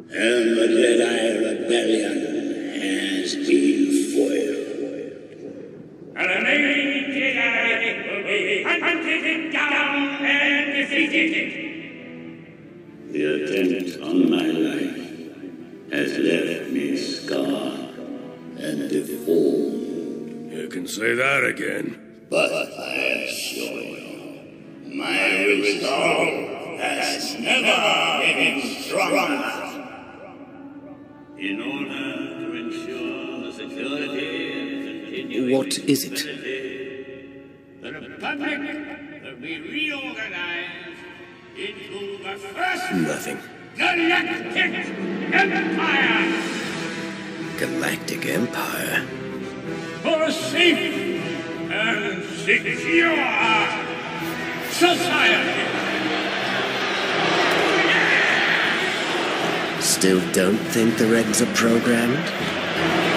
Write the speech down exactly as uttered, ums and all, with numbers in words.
And the Jedi Rebellion has been foiled. And the remaining Jedi will be hunted down and defeated. The attempt on my life has left me scarred and deformed. You can say that again. But I assure you, my resolve has never been stronger. In order to ensure the security and continuity What is it? the Republic will be reorganized into the first Nothing. Galactic Empire Galactic Empire? for a safe and secure society. Still don't think the regs are programmed?